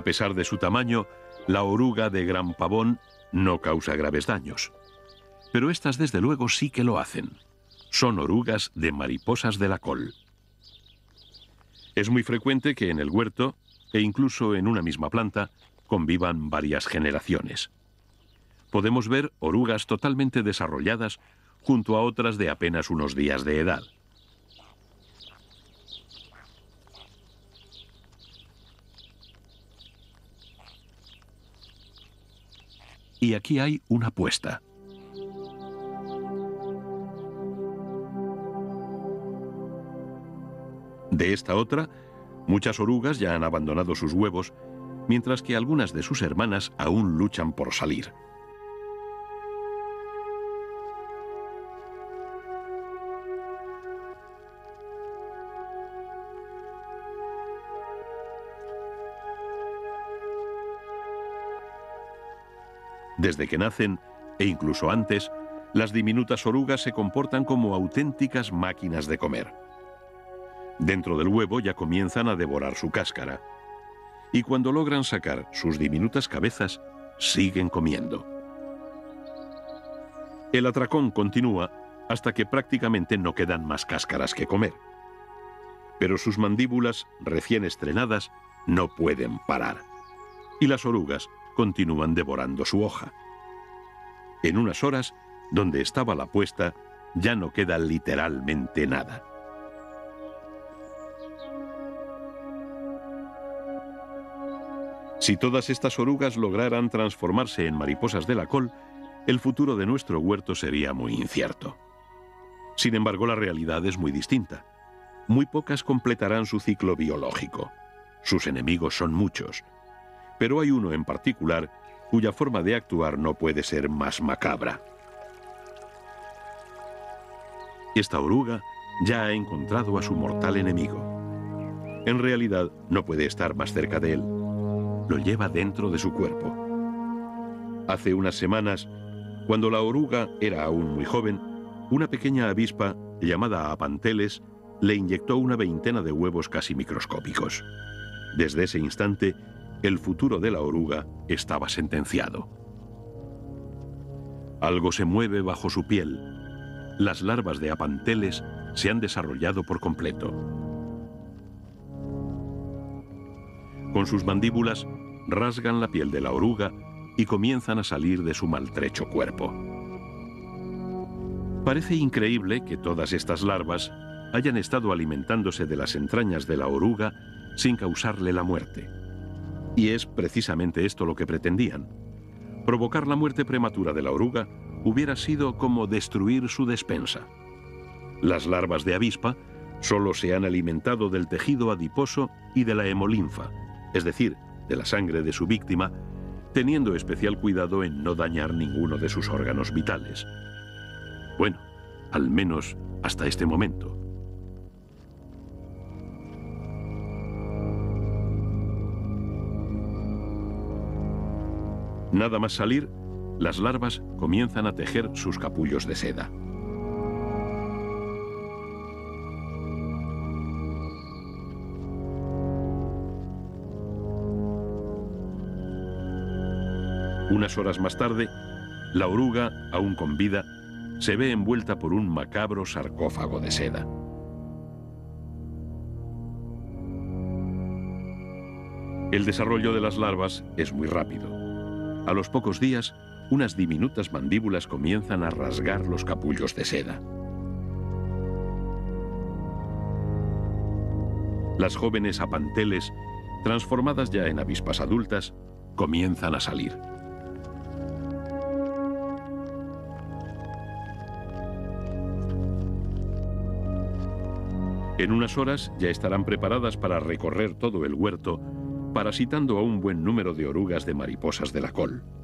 pesar de su tamaño, la oruga de gran pavón no causa graves daños. Pero estas desde luego sí que lo hacen. Son orugas de mariposas de la col. Es muy frecuente que en el huerto, e incluso en una misma planta, convivan varias generaciones. Podemos ver orugas totalmente desarrolladas junto a otras de apenas unos días de edad. Y aquí hay una puesta. De esta otra, muchas orugas ya han abandonado sus huevos, mientras que algunas de sus hermanas aún luchan por salir. Desde que nacen, e incluso antes, las diminutas orugas se comportan como auténticas máquinas de comer. Dentro del huevo ya comienzan a devorar su cáscara. Y cuando logran sacar sus diminutas cabezas, siguen comiendo. El atracón continúa hasta que prácticamente no quedan más cáscaras que comer. Pero sus mandíbulas, recién estrenadas, no pueden parar. Y las orugas continúan devorando su hoja. En unas horas, donde estaba la puesta, ya no queda literalmente nada. Si todas estas orugas lograran transformarse en mariposas de la col, el futuro de nuestro huerto sería muy incierto. Sin embargo, la realidad es muy distinta. Muy pocas completarán su ciclo biológico. Sus enemigos son muchos. Pero hay uno en particular cuya forma de actuar no puede ser más macabra. Esta oruga ya ha encontrado a su mortal enemigo. En realidad, no puede estar más cerca de él. Lo lleva dentro de su cuerpo. Hace unas semanas, cuando la oruga era aún muy joven, una pequeña avispa llamada Apanteles le inyectó una veintena de huevos casi microscópicos. Desde ese instante, el futuro de la oruga estaba sentenciado. Algo se mueve bajo su piel. Las larvas de Apanteles se han desarrollado por completo. Con sus mandíbulas rasgan la piel de la oruga y comienzan a salir de su maltrecho cuerpo. Parece increíble que todas estas larvas hayan estado alimentándose de las entrañas de la oruga sin causarle la muerte. Y es precisamente esto lo que pretendían. Provocar la muerte prematura de la oruga hubiera sido como destruir su despensa. Las larvas de avispa solo se han alimentado del tejido adiposo y de la hemolinfa, es decir, de la sangre de su víctima, teniendo especial cuidado en no dañar ninguno de sus órganos vitales. Bueno, al menos hasta este momento. Nada más salir, las larvas comienzan a tejer sus capullos de seda. Unas horas más tarde, la oruga, aún con vida, se ve envuelta por un macabro sarcófago de seda. El desarrollo de las larvas es muy rápido. A los pocos días, unas diminutas mandíbulas comienzan a rasgar los capullos de seda. Las jóvenes apanteles, transformadas ya en avispas adultas, comienzan a salir. En unas horas ya estarán preparadas para recorrer todo el huerto, parasitando a un buen número de orugas de mariposas de la col.